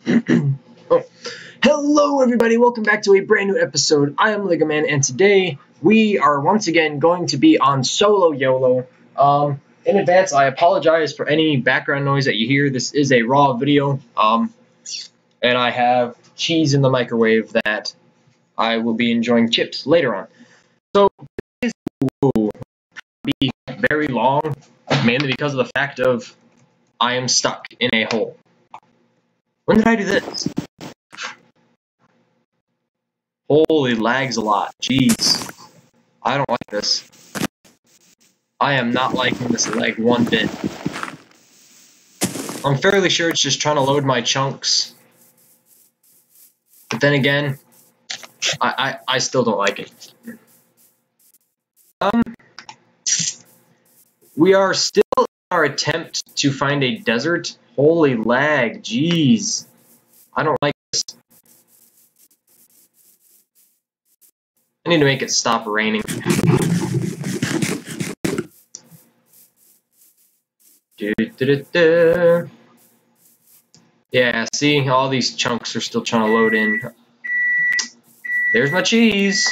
Oh. Hello everybody, welcome back to a brand new episode. I am Lego Man, and today we are once again going to be on Solo YOLO. In advance, I apologize for any background noise that you hear. This is a raw video, and I have cheese in the microwave that I will be enjoying chips later on. So this will be very long, mainly because of the fact of I am stuck in a hole. When did I do this? Holy, lags a lot. Jeez. I don't like this. I am not liking this lag one bit. I'm fairly sure it's just trying to load my chunks. But then again, I still don't like it. We are still in our attempt to find a desert. Holy lag, jeez. I don't like this. I need to make it stop raining. Yeah, see, all these chunks are still trying to load in. There's my cheese.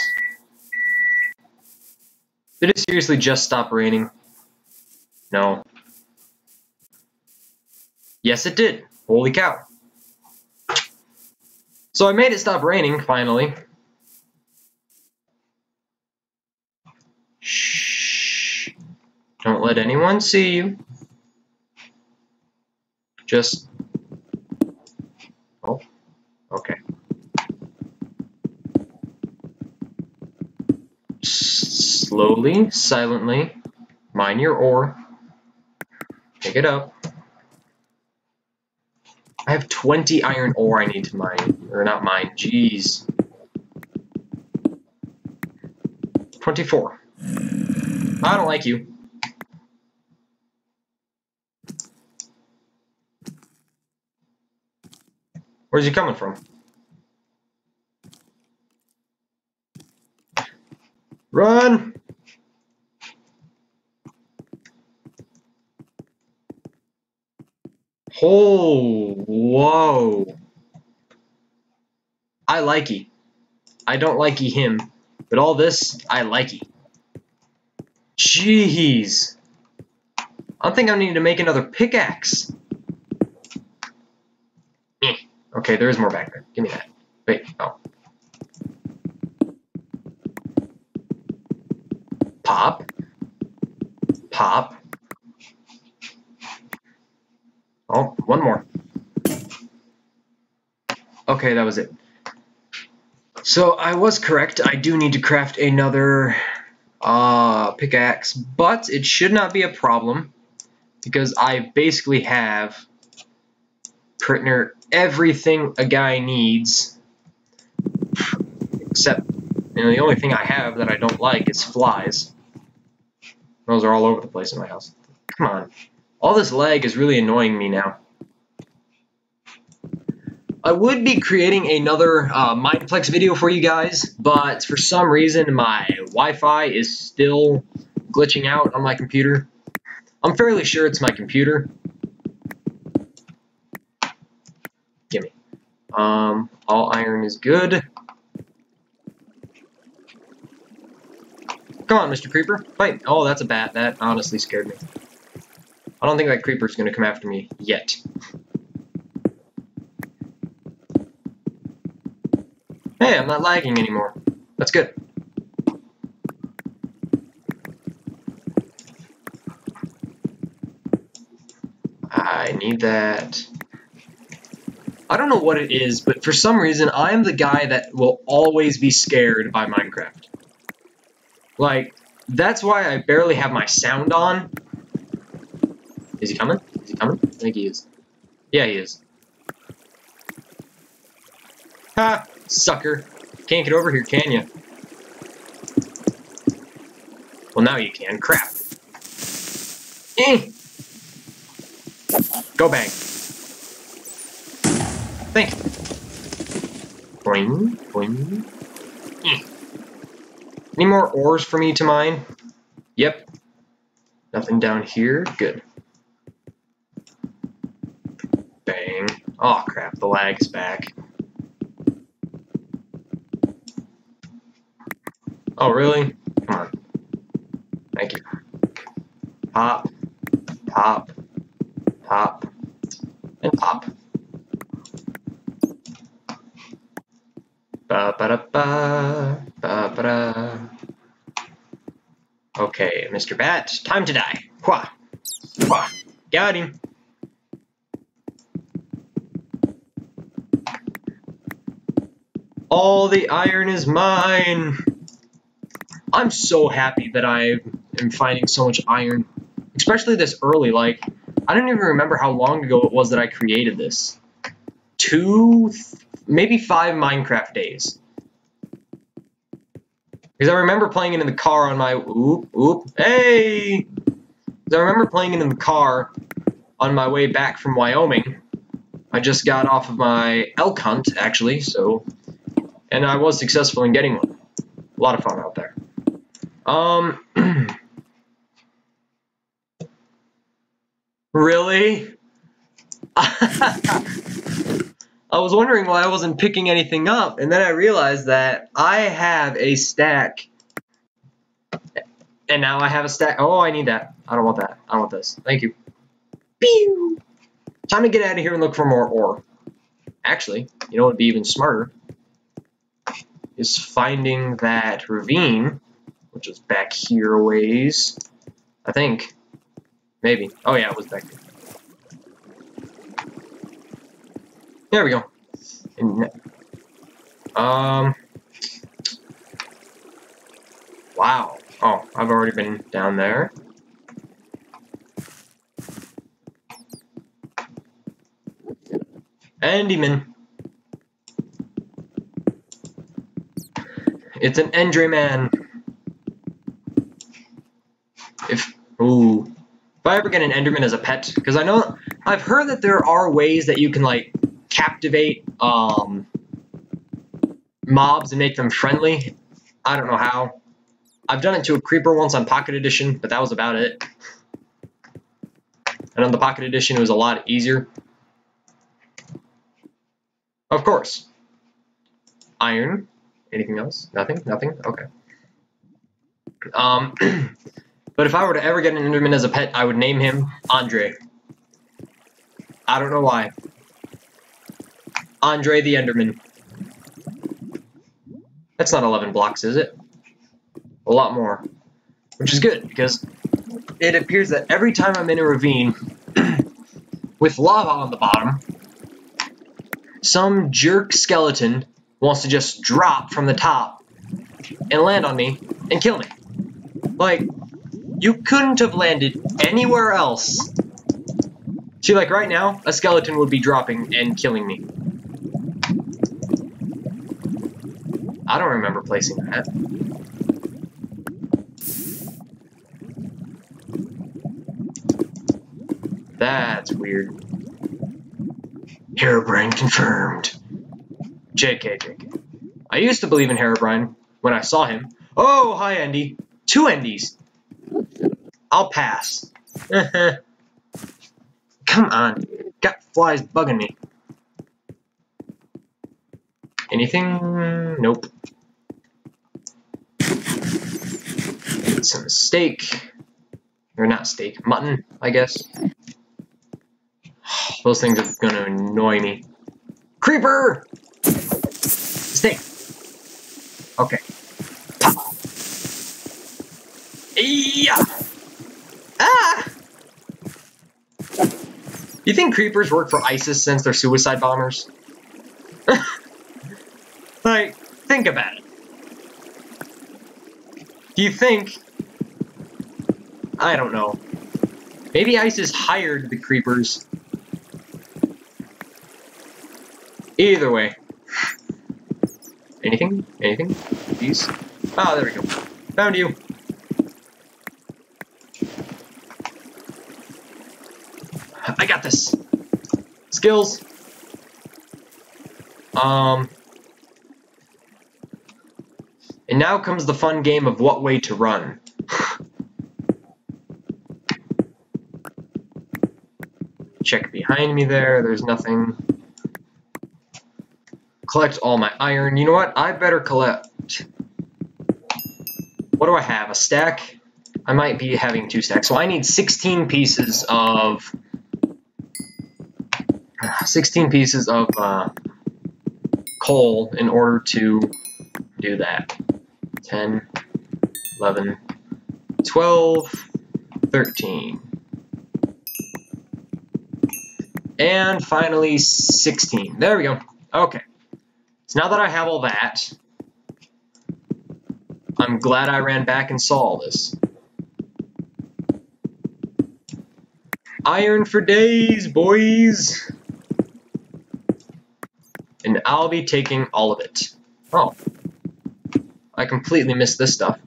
Did it seriously just stop raining? No. Yes, it did. Holy cow. So I made it stop raining, finally. Shh. Don't let anyone see you. Just... Oh. Okay. Slowly, silently, mine your ore. Pick it up. I have 20 iron ore I need to mine. Or not mine, jeez. 24. I don't like you. Where's he coming from? Run! Oh, whoa. I likey. I don't likey him. But all this, I likey. Jeez. I think I need to make another pickaxe. Okay, there is more back there. Give me that. Wait, oh. Pop. Pop. Oh, one more. Okay, that was it. So I was correct. I do need to craft another pickaxe, but it should not be a problem because I basically have pretty near everything a guy needs, except the only thing I have that I don't like is flies. Those are all over the place in my house. Come on. All this lag is really annoying me now. I would be creating another Mineplex video for you guys, but for some reason my Wi-Fi is still glitching out on my computer. I'm fairly sure it's my computer. Gimme. All iron is good. Come on, Mr. Creeper. Fight. Oh, that's a bat. That honestly scared me. I don't think that creeper's going to come after me yet. Hey, I'm not lagging anymore. That's good. I need that. I don't know what it is, but for some reason, I am the guy that will always be scared by Minecraft. Like, that's why I barely have my sound on. Is he coming? Is he coming? I think he is. Yeah, he is. Ha! Sucker. Can't get over here, can you? Well, now you can. Crap. Go bang. Thank you. Boing, boing. Any more ores for me to mine? Yep. Nothing down here. Good. Bang. Oh crap, the lag is back. Oh really? Come on. Thank you. Pop, pop, pop, and pop. Ba ba da ba ba ba da. Okay, Mr. Bat, time to die. Hua, hua. Got him. All the iron is mine. I'm so happy that I am finding so much iron, especially this early. Like, I don't even remember how long ago it was that I created this. Maybe 5 Minecraft days. Because I remember playing it in the car on my hey. Because I remember playing it in the car on my way back from Wyoming. I just got off of my elk hunt actually, and I was successful in getting one. A lot of fun out there. Really? I was wondering why I wasn't picking anything up, and then I realized that I have a stack. And now I have a stack. Oh, I need that. I don't want that. I want this. Thank you. Pew! Time to get out of here and look for more ore. Actually, you know what would be even smarter? Is finding that ravine, which is back here a ways. I think. Maybe. Oh yeah, it was back there. There we go. And, wow. Oh, I've already been down there. Enderman. It's an Enderman. If I ever get an Enderman as a pet, because I've heard that there are ways that you can like captivate mobs and make them friendly. I don't know how. I've done it to a creeper once on Pocket Edition, but that was about it. And on the Pocket Edition, it was a lot easier. Of course. Iron. Anything else? Nothing? Nothing? Okay. But if I were to ever get an Enderman as a pet, I would name him Andre. I don't know why. Andre the Enderman. That's not 11 blocks, is it? A lot more. Which is good, because it appears that every time I'm in a ravine with lava on the bottom, some jerk skeleton wants to just drop from the top and land on me and kill me. Like, you couldn't have landed anywhere else. See, like right now, a skeleton would be dropping and killing me. I don't remember placing that. That's weird. Herobrine confirmed. JK. I used to believe in Herobrine when I saw him. Oh, hi, Andy. 2 Endys. I'll pass. Come on. Got flies bugging me. Anything? Nope. Some steak. Or not steak. Mutton, I guess. Those things are gonna annoy me. Creeper! Steak. Okay. Pop. Yeah. Ah! You think creepers work for ISIS since they're suicide bombers? Like, think about it. Do you think... I don't know. Maybe ISIS hired the creepers. Either way. Anything? Anything? These? Ah, there we go. Found you. I got this. Skills. And now comes the fun game of what way to run. Check behind me there. There's nothing. collect all my iron. You know what? I better collect. What do I have? A stack? I might be having 2 stacks. So I need 16 pieces of... 16 pieces of coal in order to do that. 10, 11, 12, 13. And finally 16. There we go. Okay. So now that I have all that, I'm glad I ran back and saw all this. Iron for days, boys! And I'll be taking all of it. Oh. I completely missed this stuff.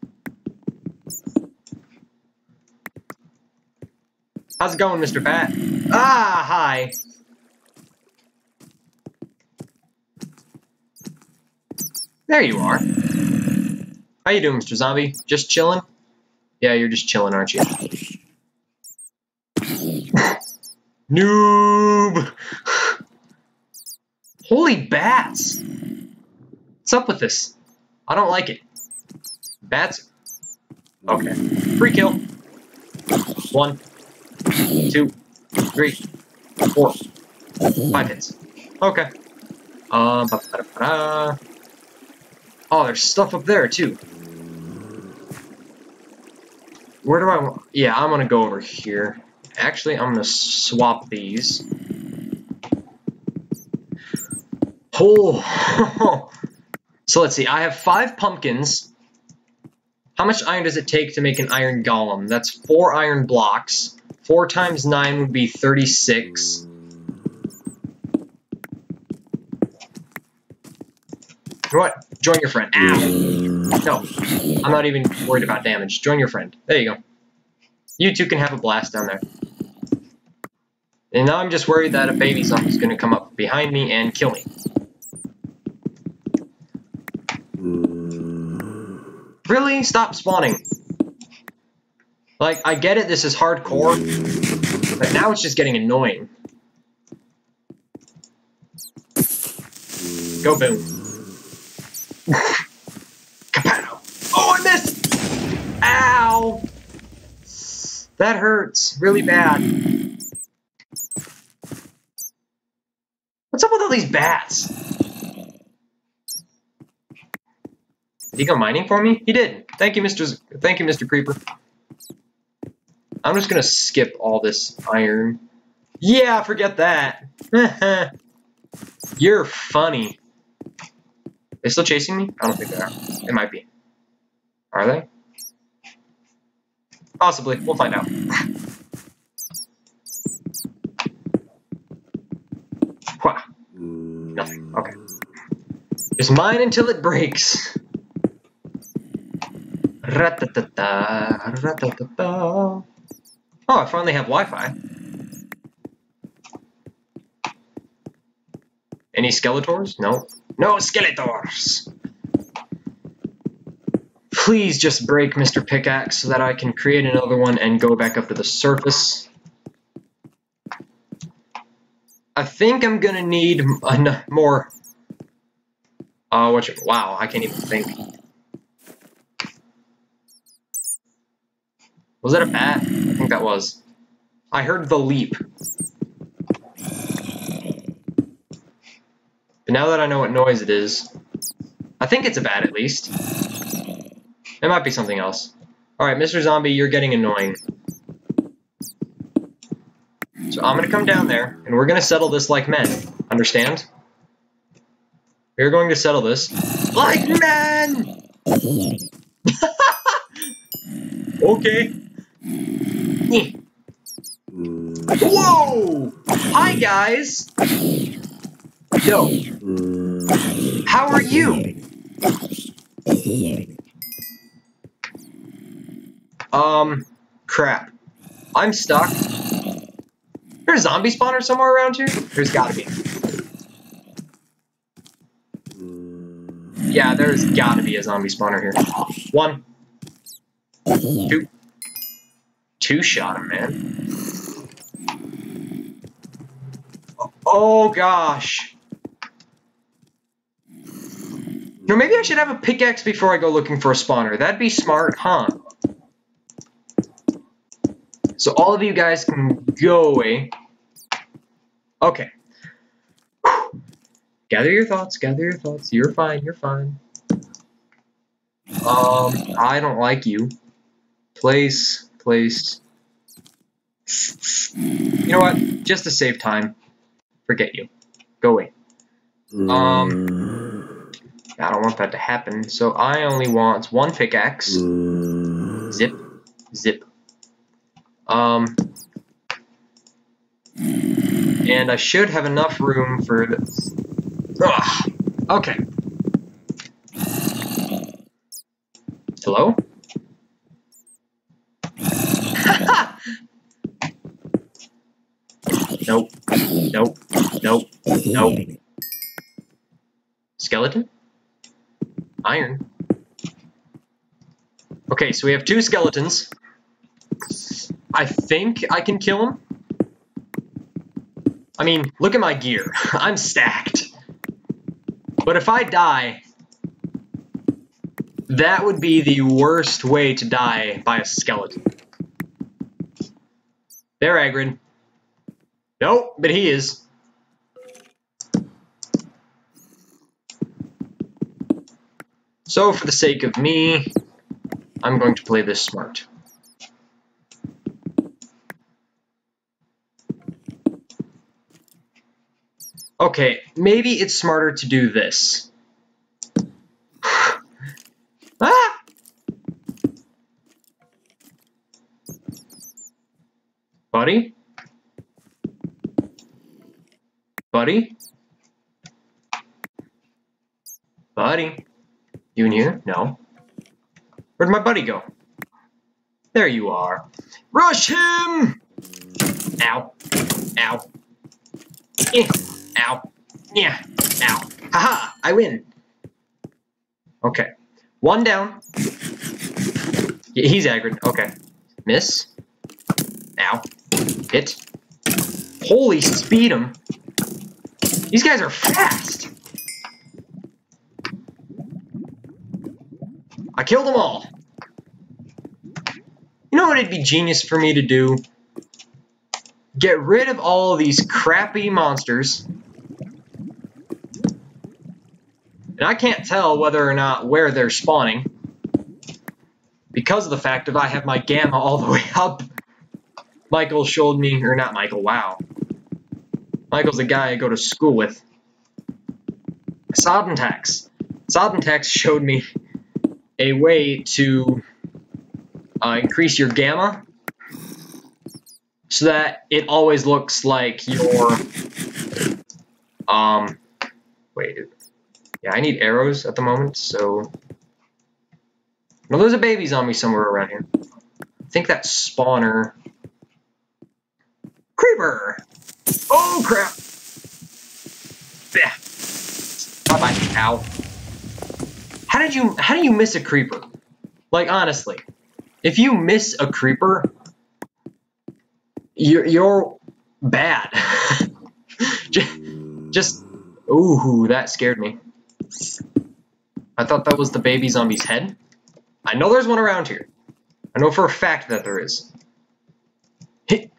How's it going, Mr. Bat? Ah, hi! There you are. How you doing, Mr. Zombie? Just chilling? Yeah, you're just chilling, aren't you? Noob! Holy bats! What's up with this? I don't like it. Bats? Okay. Free kill. 1, 2, 3, 4, 5 hits. Okay. Oh, there's stuff up there too. Where do I want? Yeah, I'm gonna go over here. Actually, I'm gonna swap these. Oh. So let's see. I have 5 pumpkins. How much iron does it take to make an iron golem? That's 4 iron blocks. 4 times 9 would be 36. You know what? Join your friend. Ow! No, I'm not even worried about damage. Join your friend. There you go. You two can have a blast down there. And now I'm just worried that a baby zombie's gonna come up behind me and kill me. Really? Stop spawning. Like, I get it, this is hardcore, but now it's just getting annoying. Go boom. Kapow! Oh, I missed! Ow! That hurts really bad. What's up with all these bats? Did he go mining for me? He did. Thank you, Mr. Creeper. I'm just gonna skip all this iron. Yeah, forget that. You're funny. They still chasing me? I don't think they are. They might be. Are they? Possibly. We'll find out. Wha. Nothing. Okay. Just mine until it breaks. Ra-ta-ta-ta, ra-ta-ta-ta. Oh, I finally have Wi-Fi. Any Skeletors? No. No Skeletors! Please just break Mr. Pickaxe so that I can create another one and go back up to the surface. I think I'm gonna need more... wow, I can't even think. Was that a bat? I think that was. I heard the leap. But now that I know what noise it is, I think it's a bat at least. It might be something else. Alright, Mr. Zombie, you're getting annoying. So I'm gonna come down there, and we're gonna settle this like men. Understand? We're going to settle this like men! Okay. Whoa! Hi, guys! Yo. How are you? Crap. I'm stuck. There's a zombie spawner somewhere around here? There's gotta be. Yeah, there's gotta be a zombie spawner here. 1, 2. 2 shot him, man. Oh gosh. No, maybe I should have a pickaxe before I go looking for a spawner. That'd be smart, huh? So all of you guys can go away. Okay. Gather your thoughts, gather your thoughts. You're fine, you're fine. I don't like you. Place. You know what? Just to save time. Forget you. Go away. I don't want that to happen, so I only want one pickaxe. Zip. And I should have enough room for this. Ugh. Okay. Hello? Nope. Skeleton? Iron. Okay, so we have 2 skeletons. I think I can kill them. I mean, look at my gear. I'm stacked. But if I die, that would be the worst way to die by a skeleton. They're aggroed. Nope, but he is. So, for the sake of me, I'm going to play this smart. Okay, maybe it's smarter to do this. Ah! Buddy? Buddy? You in here? No. Where'd my buddy go? There you are. Rush him! Ow. Ow. Eh. Ow. Yeah. Ow. Haha! I win. Okay. 1 down. Yeah, he's aggroed. Okay. Miss. Ow. Hit. Holy speed 'em. These guys are fast. I killed them all. You know what it'd be genius for me to do? Get rid of all of these crappy monsters. And I can't tell whether or not where they're spawning because of the fact that I have my gamma all the way up. Michael showed me, or not Michael, wow. Michael's the guy I go to school with. Sodentax. Sodentax showed me a way to increase your gamma so that it always looks like your wait. Yeah, I need arrows at the moment, so no, there's a baby zombie somewhere around here. I think that spawner. Creeper! Oh crap! Bye bye. Ow. How do you miss a creeper? Like honestly, if you miss a creeper, you're bad. just ooh, that scared me. I thought that was the baby zombie's head. I know there's one around here. I know for a fact that there is. Hit.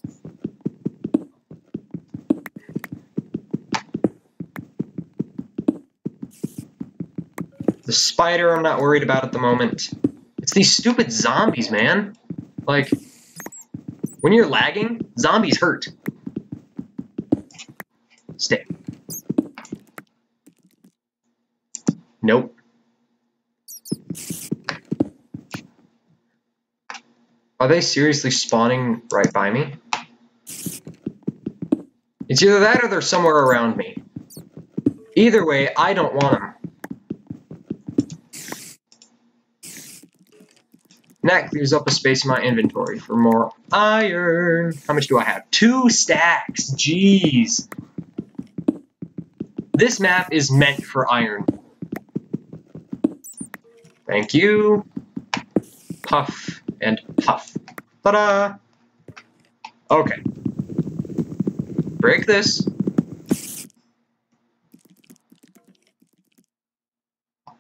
The spider I'm not worried about at the moment. It's these stupid zombies, man. Like, when you're lagging, zombies hurt. Stay. Nope. Are they seriously spawning right by me? It's either that or they're somewhere around me. Either way, I don't want them. And that clears up a space in my inventory for more iron. How much do I have? 2 stacks. Jeez. This map is meant for iron. Thank you. Puff and puff. Ta-da! Okay. Break this.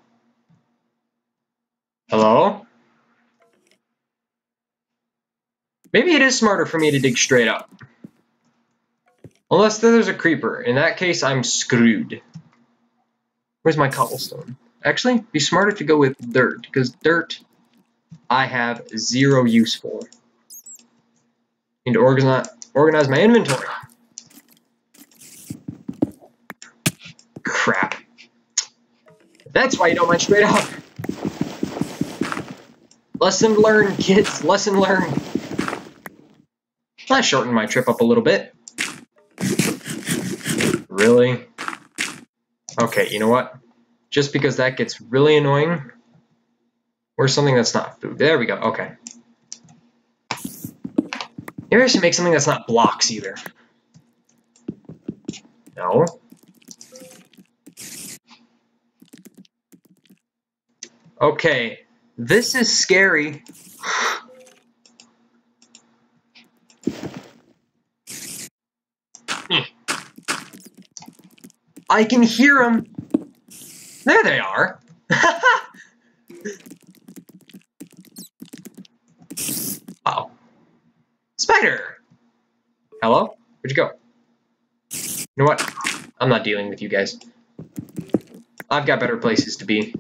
is smarter for me to dig straight up. Unless there's a creeper. In that case, I'm screwed. Where's my cobblestone? Actually, it'd be smarter to go with dirt, because dirt I have 0 use for. Need to organize my inventory. Crap. That's why you don't mine straight up. Lesson learned, kids. Lesson learned. I shortened my trip up a little bit. Really? Okay, you know what? Just because that gets really annoying. Where's something that's not food? There we go. Okay. Maybe I should make something that's not blocks either. No. Okay. This is scary. I can hear them. There they are. Uh-oh. Spider! Hello? Where'd you go? You know what? I'm not dealing with you guys. I've got better places to be.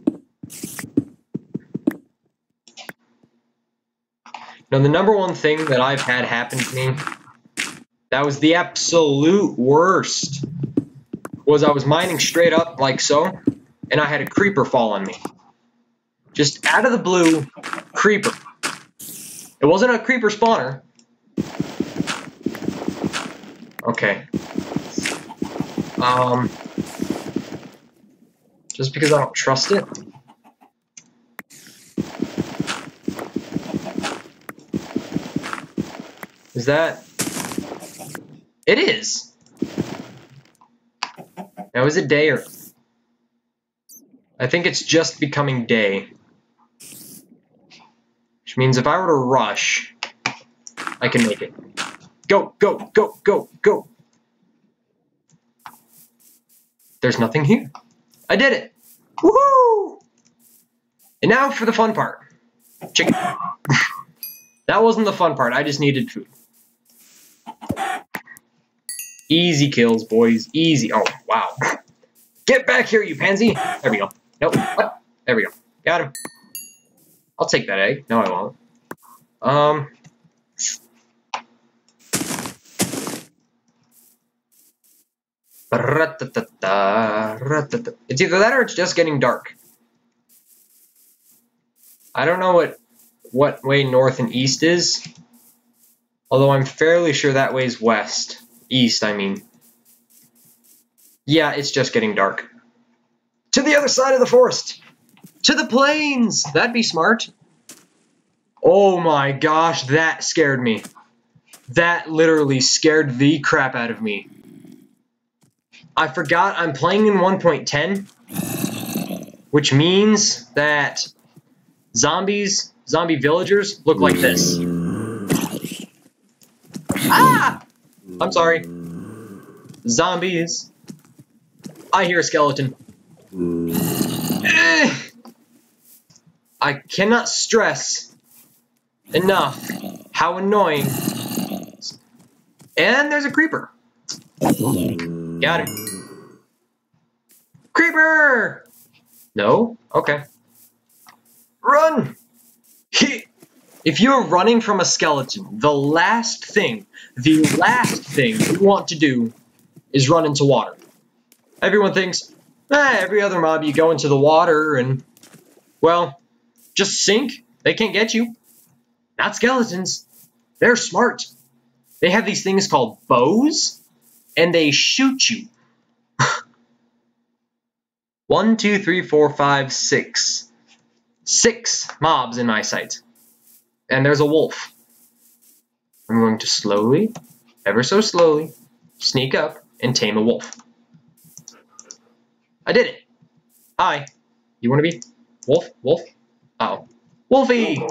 Now, the number one thing that I've had happen to me, that was the absolute worst, was I was mining straight up like so, and I had a creeper fall on me. Just out of the blue, creeper. It wasn't a creeper spawner. Okay. Just because I don't trust it. Is that? It is. Now, is it day or? I think it's just becoming day. Which means if I were to rush, I can make it. Go, go, go, go, go. There's nothing here. I did it. Woohoo! And now for the fun part. Chicken. That wasn't the fun part. I just needed food. Easy kills, boys. Easy. Oh, wow. Get back here, you pansy. There we go. Nope. What? There we go. Got him. I'll take that egg. No, I won't. It's either that or it's just getting dark. I don't know what way north and east is. Although I'm fairly sure that way is west. East, I mean. Yeah, it's just getting dark. To the other side of the forest! To the plains! That'd be smart. Oh my gosh, that scared me. That literally scared the crap out of me. I forgot I'm playing in 1.10, which means that zombie villagers look like this. Ah! I'm sorry. Zombies. I hear a skeleton. I cannot stress enough how annoying. And there's a creeper. Got him. Creeper! No? Okay. Run! If you're running from a skeleton, the last thing you want to do is run into water. Everyone thinks, every other mob you go into the water and, well, just sink. They can't get you. Not skeletons. They're smart. They have these things called bows, and they shoot you. 1, 2, 3, 4, 5, 6. 6 mobs in my sight. And there's a wolf. I'm going to slowly, ever so slowly, sneak up and tame a wolf. I did it. Hi. You want to be? Wolf? Wolf? Uh-oh. Wolfie!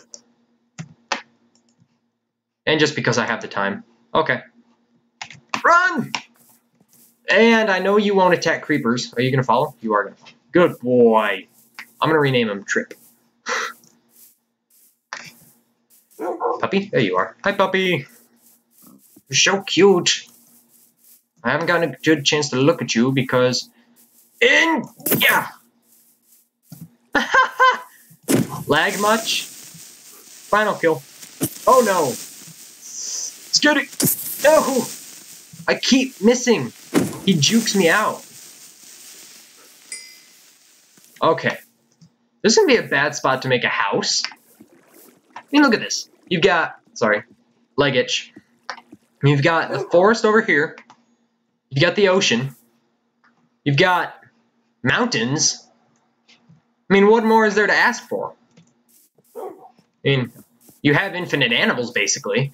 And just because I have the time. Okay. Run! And I know you won't attack creepers. Are you going to follow? You are going to follow. Good boy. I'm going to rename him Trip. Puppy? There you are. Hi, puppy. You're so cute. I haven't gotten a good chance to look at you because... Yeah! Lag much? Final kill. Oh no! It's good. No! I keep missing. He jukes me out. Okay. This is gonna be a bad spot to make a house. I mean, look at this. You've got, sorry, leg itch. You've got the forest over here. You've got the ocean. You've got mountains. I mean, what more is there to ask for? I mean, you have infinite animals, basically.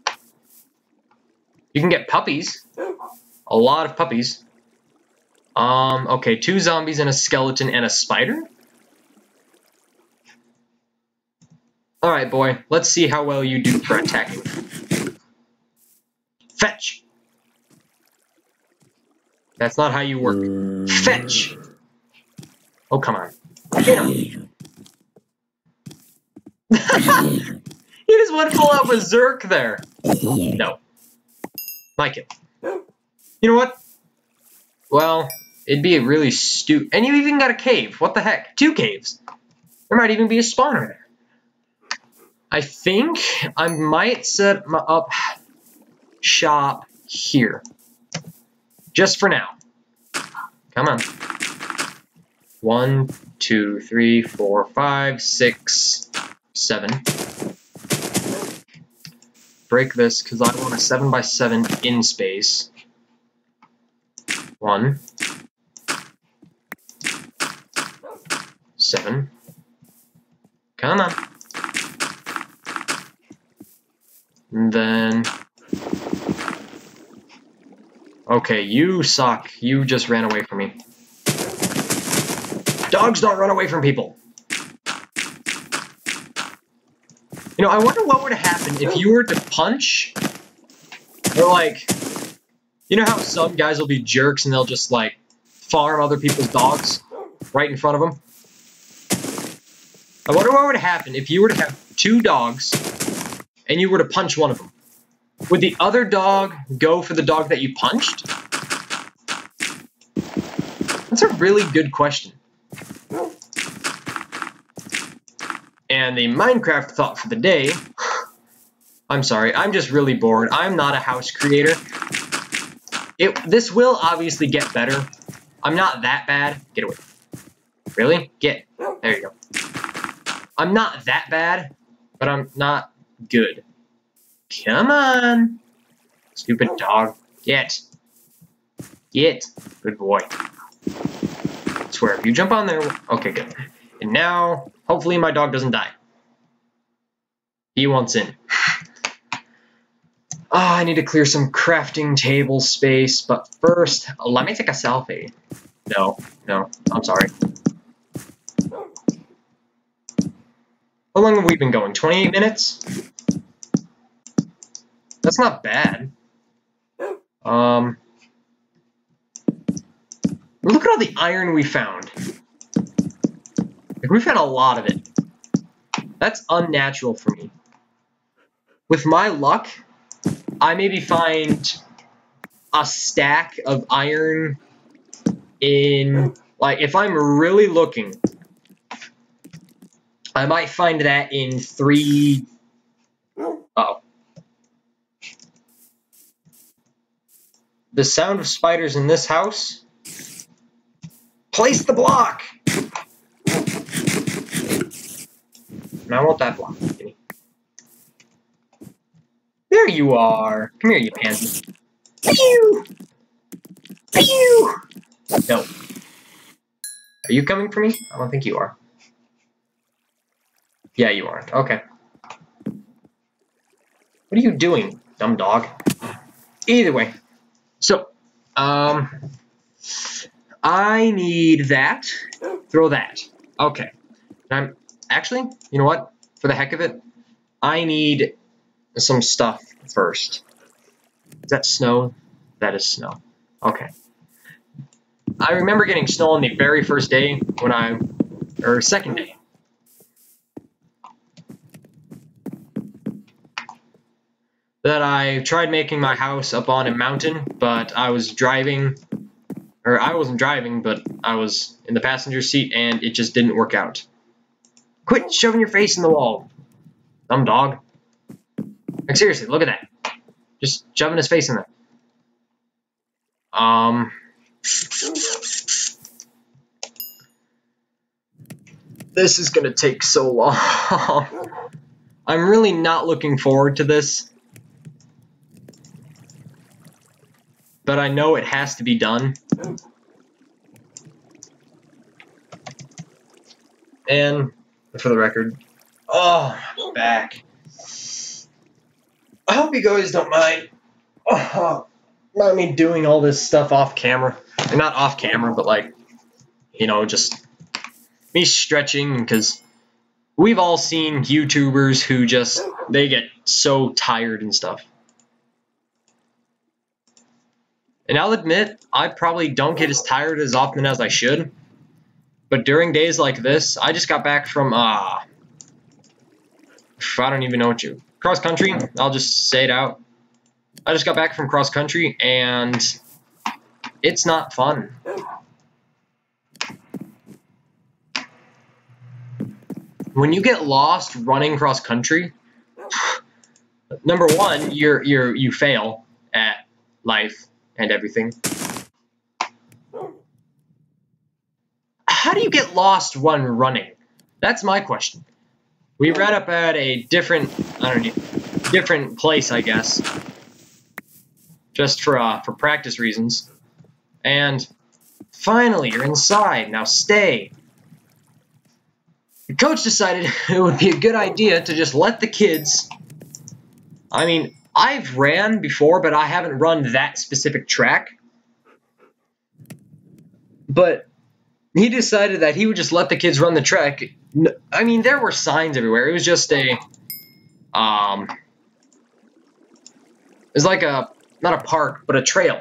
You can get puppies. A lot of puppies. Okay, 2 zombies and a skeleton and a spider? Alright, boy. Let's see how well you do for attacking. Fetch! That's not how you work. Fetch! Oh, come on. Get him! He just went full out berserk there. No. My kill. You know what? Well, it'd be a really stupid... And you even got a cave. What the heck? 2 caves. There might even be a spawner there. I think I might set up shop here. Just for now. Come on. 1, 2, 3, 4, 5, 6, 7. Break this because I want a 7x7 in space. 1, 7. Come on. And then... Okay, you suck. You just ran away from me. Dogs don't run away from people. You know, I wonder what would happen if you were to punch, or like, you know how some guys will be jerks and they'll just like farm other people's dogs right in front of them? I wonder what would happen if you were to have 2 dogs and you were to punch one of them. Would the other dog go for the dog that you punched? That's a really good question. And the Minecraft thought for the day... I'm sorry, I'm just really bored. I'm not a house creator. This will obviously get better. I'm not that bad. Get away. Really? Get. There you go. I'm not that bad, but I'm not good. Come on. Stupid dog. Get. Get. Good boy. I swear, if you jump on there... Okay, good. And now, hopefully my dog doesn't die. He wants in. I need to clear some crafting table space, but first, let me take a selfie. No, I'm sorry. How long have we been going? 28 minutes? That's not bad. Look at all the iron we found. Like, we found a lot of it. That's unnatural for me. With my luck, I maybe find a stack of iron in, like, if I'm really looking, I might find that in 3... Uh-oh. The sound of spiders in this house. Place the block! And I want that block. There you are. Come here, you pansy. Pew! Pew! No. Are you coming for me? I don't think you are. Yeah, you aren't. Okay. What are you doing, dumb dog? Either way. So, I need that. Throw that. Okay. Actually, you know what? For the heck of it, I need some stuff first. Is that snow? That is snow. Okay. I remember getting snow on the very first day or second day. that I tried making my house up on a mountain, but I was driving, or I wasn't driving, but I was in the passenger seat, and it just didn't work out. Quit shoving your face in the wall, dumb dog. Like, seriously, look at that. Just shoving his face in there. This is gonna take so long. I'm really not looking forward to this. But I know it has to be done. And, for the record, oh, my back. I hope you guys don't mind me doing all this stuff off camera. And not off camera, but like, you know, just me stretching, because we've all seen YouTubers who just, they get so tired and stuff. And I'll admit, I probably don't get as tired as often as I should. But during days like this, I just got back from, I don't even know what you, cross country, I'll just say it out. I just got back from cross country, and it's not fun. When you get lost running cross country, number one, you fail at life and everything. How do you get lost when running? That's my question. We ran up at a different, different place, I guess, just for practice reasons. And finally, you're inside. Now stay. The coach decided it would be a good idea to just let the kids. I mean, I've ran before, but I haven't run that specific track. But he decided that he would just let the kids run the track. I mean, there were signs everywhere. It was just a, it was like a, not a park, but a trail.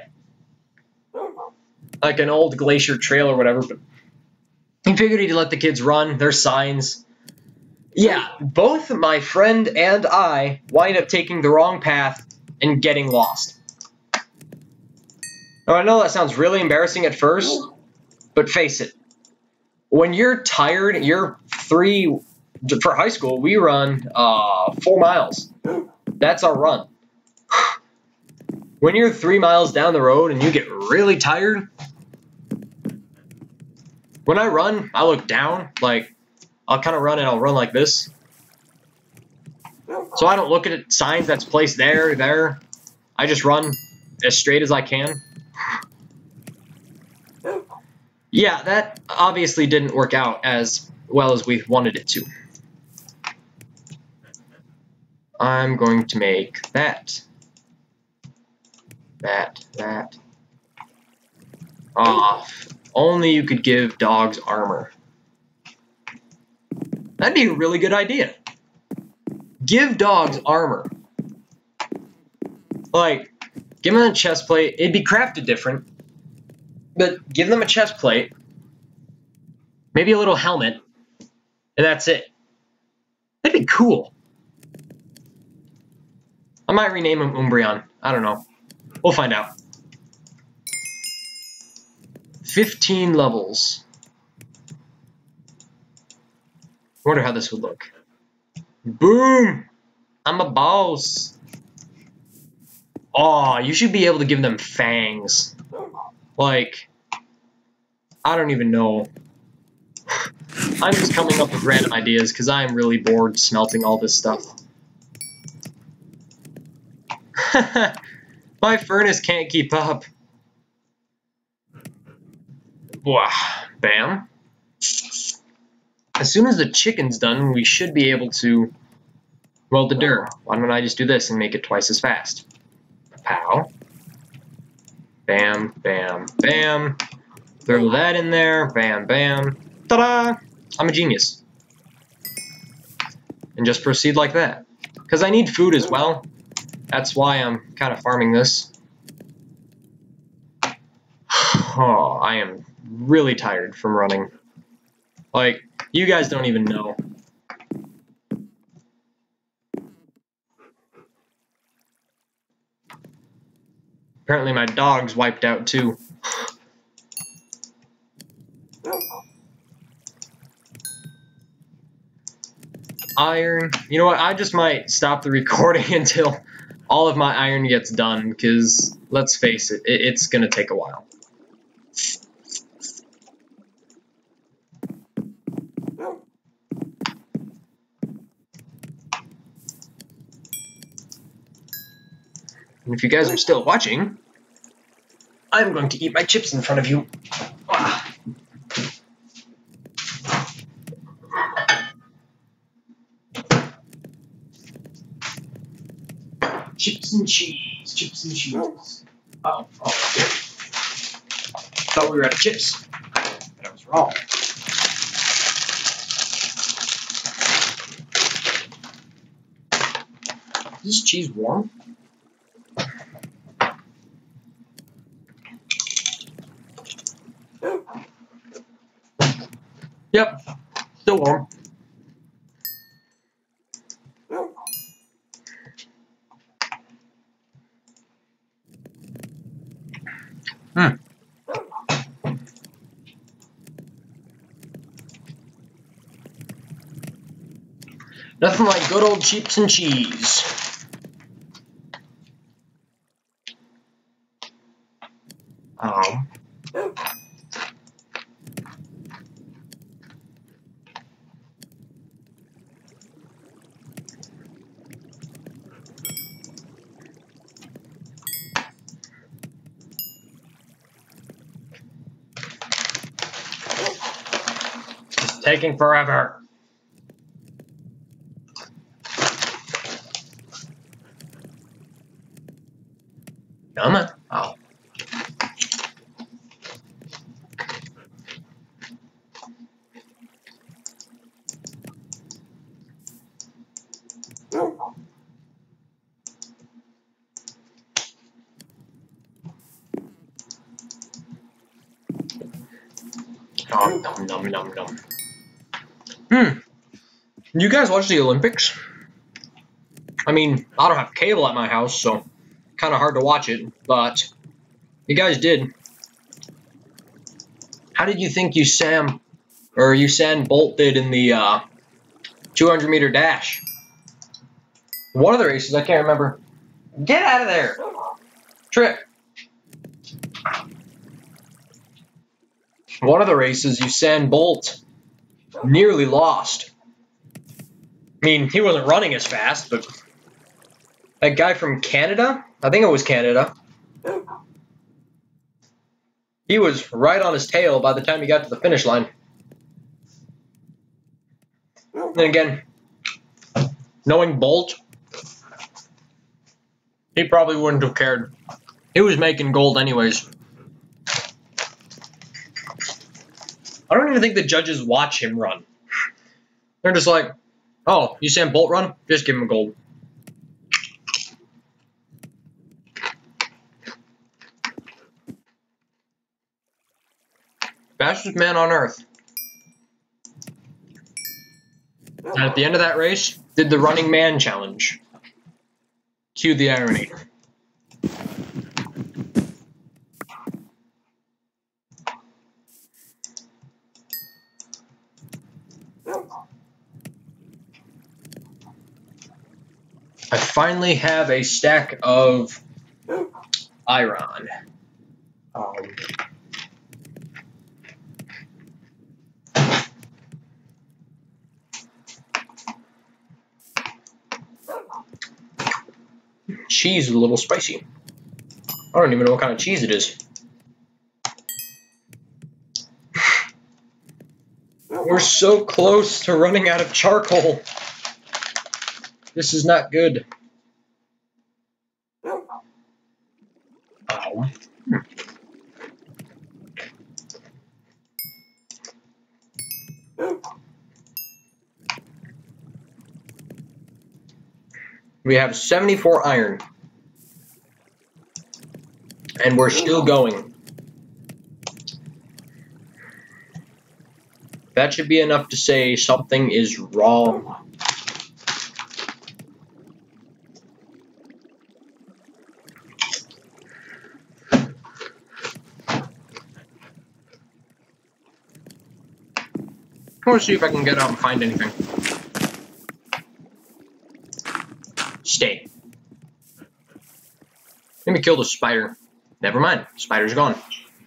Like an old glacier trail or whatever. But he figured he'd let the kids run. There's signs. Yeah, both my friend and I wind up taking the wrong path and getting lost. Now, I know that sounds really embarrassing at first, but face it. When you're tired, for high school, we run 4 miles. That's our run. When you're 3 miles down the road and you get really tired, when I run, I look down, like, I'll kind of run and I'll run like this. So I don't look at signs that's placed there. I just run as straight as I can. Yeah, that obviously didn't work out as well as we wanted it to. I'm going to make that. Only you could give dogs armor. That'd be a really good idea. Give dogs armor. Like, give them a chest plate. It'd be crafted different. But give them a chest plate. Maybe a little helmet. And that's it. That'd be cool. I might rename him Umbreon. I don't know. We'll find out. 15 levels. I wonder how this would look. Boom! I'm a boss. Oh, you should be able to give them fangs. Like, I don't even know. I'm just coming up with random ideas because I am really bored smelting all this stuff. My furnace can't keep up. Wow. Bam. As soon as the chicken's done, we should be able to weld the dirt. Why don't I just do this and make it twice as fast? Pow. Bam, bam, bam. Throw that in there. Bam, bam. Ta-da! I'm a genius. And just proceed like that. Because I need food as well. That's why I'm kind of farming this. Oh, I am really tired from running. Like, you guys don't even know. Apparently my dog's wiped out too. Iron. You know what? I just might stop the recording until all of my iron gets done, because let's face it, it's gonna take a while. And if you guys are still watching, I'm going to eat my chips in front of you. Ah. Chips and cheese, chips and cheese. Oh, thought we were out of chips. I was wrong. Is this cheese warm? Yep, still warm. Nothing like good old chips and cheese. It's taking forever. Come on. Oh. Nom nom nom nom. You guys watch the Olympics? I mean, I don't have cable at my house, so kind of hard to watch it, but you guys did. How did you think Usain Bolt did in the 200-meter dash? One of the races, I can't remember. Get out of there! Trip. One of the races, Usain Bolt nearly lost. I mean, he wasn't running as fast, but that guy from Canada, I think it was Canada, he was right on his tail by the time he got to the finish line. And again, knowing Bolt, he probably wouldn't have cared. He was making gold anyways. I don't even think the judges watch him run. They're just like, oh, Usain Bolt run? Just give him a gold. Fastest man on earth. And at the end of that race, did the Running Man challenge. Cue the irony. I finally have a stack of iron. Cheese is a little spicy. I don't even know what kind of cheese it is. We're so close to running out of charcoal. This is not good. Ow. We have 74 iron. And we're still going. That should be enough to say something is wrong. I want to see if I can get out and find anything. Stay. Let me kill the spider. Never mind. Spider's gone.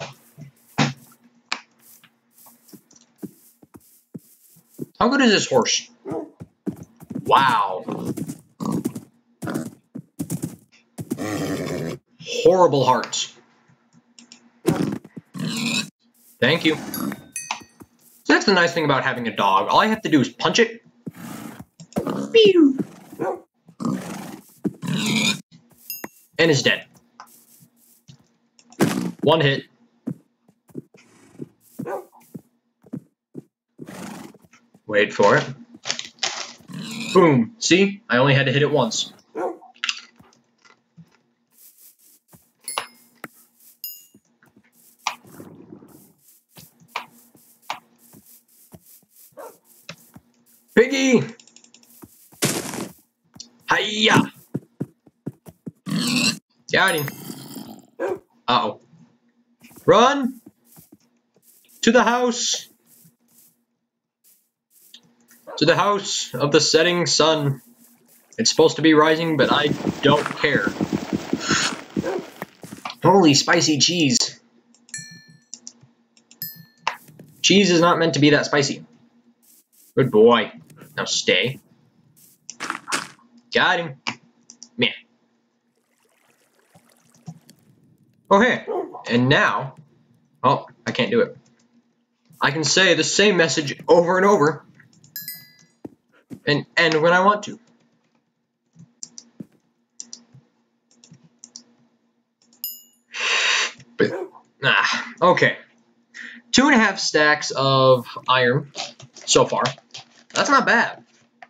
How good is this horse? Wow. Horrible hearts. Thank you. So that's the nice thing about having a dog. All I have to do is punch it. Pew! And it's dead. One hit. Wait for it. Boom. See? I only had to hit it once. Piggy! Hiya! Got him. Uh-oh. Run! To the house! To the house of the setting sun. It's supposed to be rising, but I don't care. Holy spicy cheese. Cheese is not meant to be that spicy. Good boy. Now stay. Got him. Man. Oh, hey. And now... Oh, I can't do it. I can say the same message over and over. And end when I want to. Okay. 2.5 stacks of iron so far. That's not bad.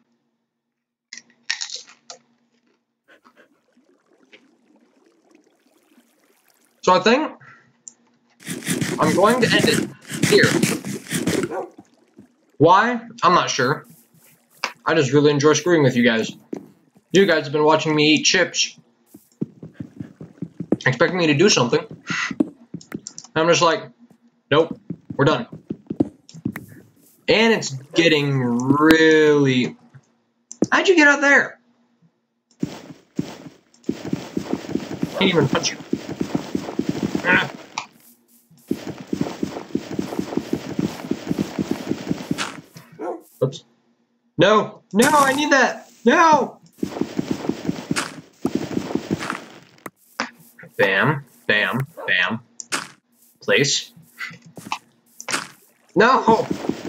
So I think I'm going to end it here. Why? I'm not sure. I just really enjoy screwing with you guys. You guys have been watching me eat chips, expecting me to do something. I'm just like, nope, we're done. And it's getting really... How'd you get out there? Can't even punch you. Ah. Oops. No! No, I need that! No! Bam, bam, bam. Place. No!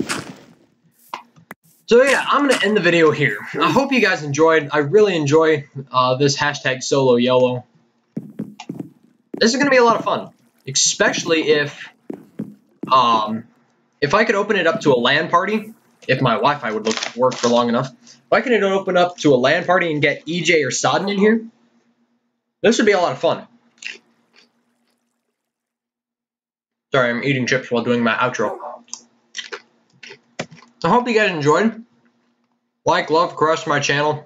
So yeah, I'm going to end the video here. I hope you guys enjoyed. I really enjoy this hashtag solo YOLO. This is going to be a lot of fun. Especially if I could open it up to a LAN party, if my Wi-Fi would work for long enough. If I could open up to a LAN party and get EJ or Sodden in here, this would be a lot of fun. Sorry, I'm eating chips while doing my outro. I hope you guys enjoyed. Like, love, crush my channel.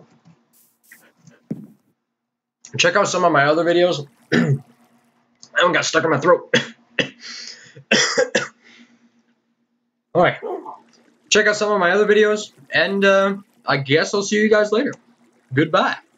Check out some of my other videos. I haven't got stuck in my throat. Alright. Check out some of my other videos. And I guess I'll see you guys later. Goodbye.